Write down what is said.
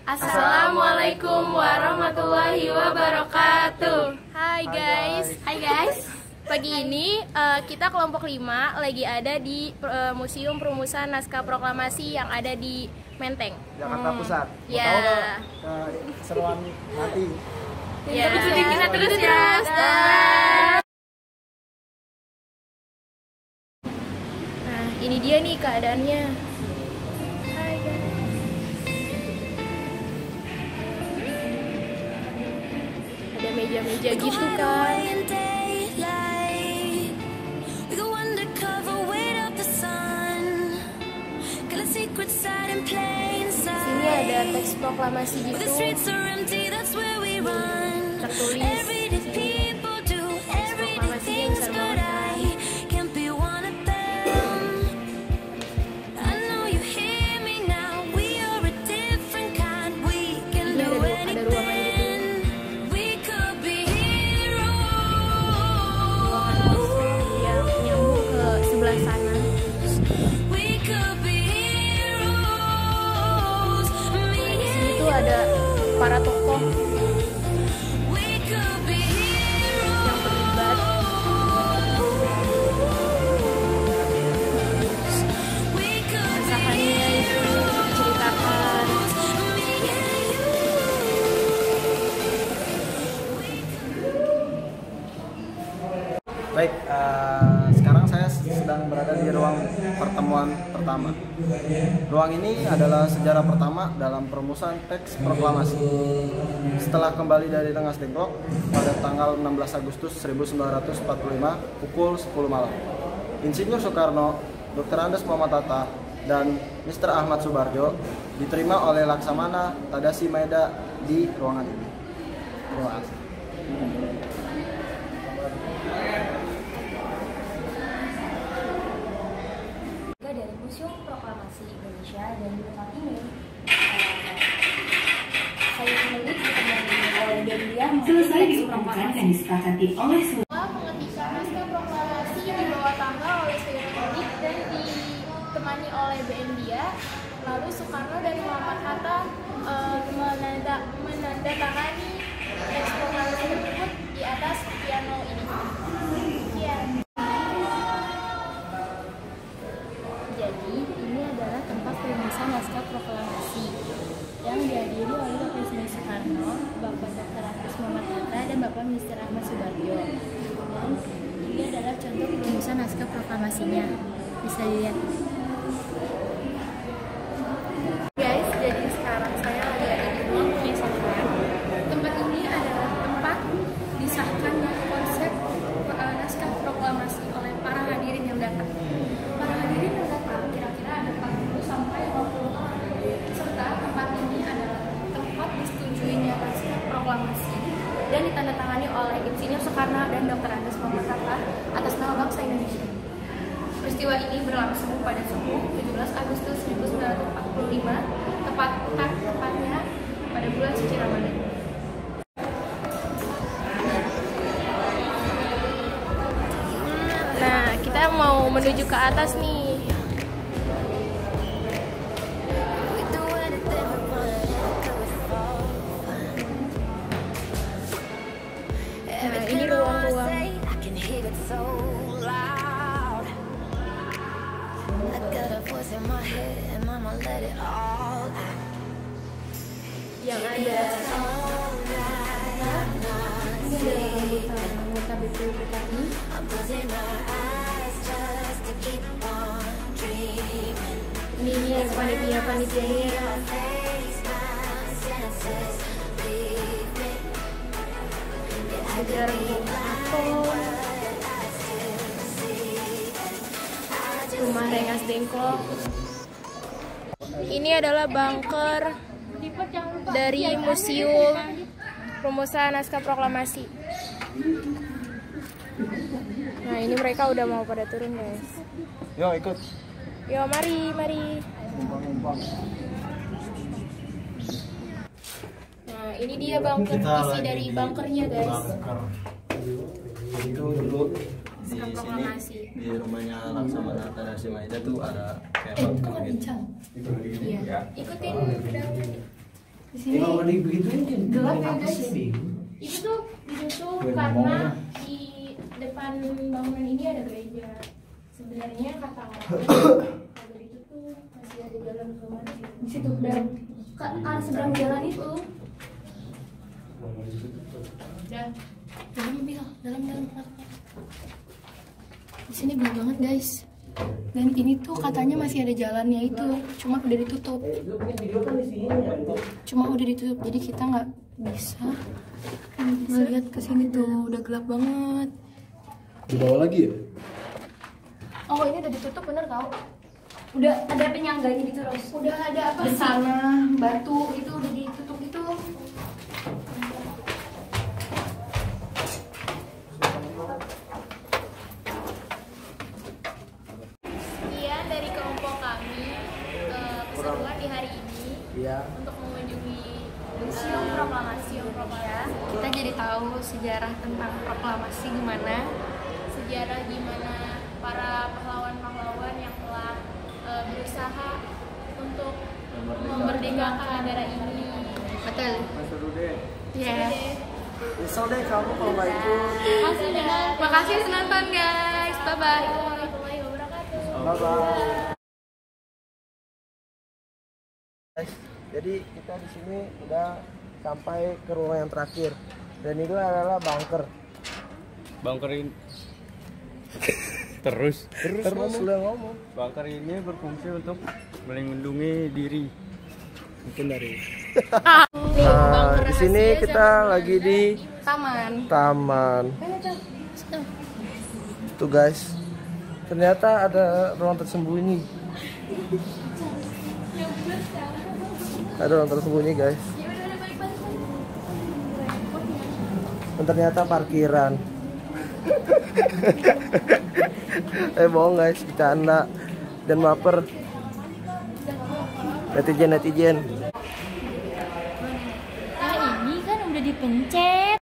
Assalamualaikum warahmatullahi wabarakatuh. Hai guys. Pagi ini kita kelompok 5 lagi ada di Museum Perumusan Naskah Proklamasi yang ada di Menteng, Jakarta Pusat. Ya. Keseruan nanti. Ya. Kita terus ya. Nah, ini dia nih keadaannya. Hai guys. Ada meja-meja gitu kan. Sini ada teks proklamasi gitu. Tertulis teks proklamasi yang besar banget kan. Ini ada ruangan gitu. Ruangan yang nyambung ke sebelah sana. Ada para tokoh yang terlibat. Masakannya itu diceritakan. Baik, sekarang saya sedang berada di ruang pertemuan pertama. Ruang ini adalah sejarah pertama dalam perumusan teks proklamasi. Setelah kembali dari Rengas Dengklok pada tanggal 16 Agustus 1945 pukul 10 malam, Insinyur Soekarno, Dr. Andes Muhammad Hatta, dan Mr. Ahmad Subarjo diterima oleh Laksamana Tadashi Maeda di ruangan ini. Terima kasih. Dari Museum Proklamasi Indonesia, dan di tempat ini saya menulis ditemani oleh Delia. Selesai diumumkan dan disepakati oleh Setelah pengetikan naskah proklamasi dibawa tanggal oleh Saudara Mudik dan ditemani oleh BM Dia, lalu Soekarno dan Muhammad Hatta menandatangani teks proklamasi tersebut di atas piano ini. Ya. Jadi ini adalah tempat perumusan naskah proklamasi yang dihadiri oleh Bapak Presiden Soekarno, Bapak Dr. Andes Muhammad Hatta, dan Bapak Mr. Ahmad Subarjo. Dan ini adalah contoh perumusan naskah proklamasinya. Bisa dilihat. Guys, jadi sekarang saya lagi ada di ruang penyesuaian. Tempat ini adalah tempat disahkannya konsep naskah proklamasi oleh para hadirin yang datang. Para hadirin yang datang kira-kira ada 40 sampai 50 orang. Serta tempat ini adalah tempat disetujuinya naskah proklamasi dan ditandatangani oleh Insinyur Soekarno dan Dr. Andes Muhammad Hatta atas nama bangsa Indonesia. Peristiwa ini berlangsung pada subuh 17 Agustus 1945, tepatnya pada bulan suci Ramadan. Nah, kita mau menuju ke atas nih. Nah, ini ruang-ruang yang ada anggota BPUPKI. Ini panitia-panitianya. Ajar rumah Rengas Dengklok. Ini adalah bunker dari Museum Perumusan Naskah Proklamasi. Nah, ini mereka udah mau pada turun, guys. Yo, ikut. Yo, mari. Nah, ini dia bunker, isi dari bunkernya, guys. Itu dulu Naskah Proklamasi. di rumahnya Laksamana Tadashi Maeda tuh ada kayak bunker gitu. Iya. Ikutin ke dalam. Di sini Kalau digituin gelap ya, apa guys. sih, Bing? Itu tuh ditutup Gue karena ngomong. di depan bangunan ini ada gereja. Sebenarnya kata orang kalau ditutup masih ada jalan keluar di situ dan ke arah seberang jalan itu. Udah dalam bil, dalam. Di sini gelap banget guys. Dan ini tuh katanya masih ada jalannya itu, cuma udah ditutup. Jadi kita nggak bisa ngeliat ke sini tuh, udah gelap banget. Di bawah lagi ya? Oh ini udah ditutup bener kau? Udah ada penyangganya gitu Ros. Udah ada apa sih? Sana batu itu udah ditutup itu. Sekian dari kelompok kami keseruan di hari ini Iya. untuk mengunjungi Museum Proklamasi Indonesia. kita jadi tahu sejarah tentang proklamasi gimana, sejarah gimana para pahlawan-pahlawan yang telah berusaha untuk memerdekakan negara ini. Betul. Seru deh. Ya. Nyesel deh kamu kalau nggak ikut. Makasih sudah nonton guys. Bye bye. Warahmatullahi wabarakatuh. Bye bye. Guys, jadi kita di sini udah sampai ke ruang yang terakhir dan itu adalah bunker. Bunker ini terus Udah ngomong. bunker ini berfungsi untuk melindungi diri mungkin dari Di sini kita lagi di taman. Tuh guys, ternyata ada ruang tersembunyi. Ada ruang tersembunyi guys. Dan ternyata parkiran. Bohong guys, bercanda dan baper. Netizen. Nah ini kan udah dipencet.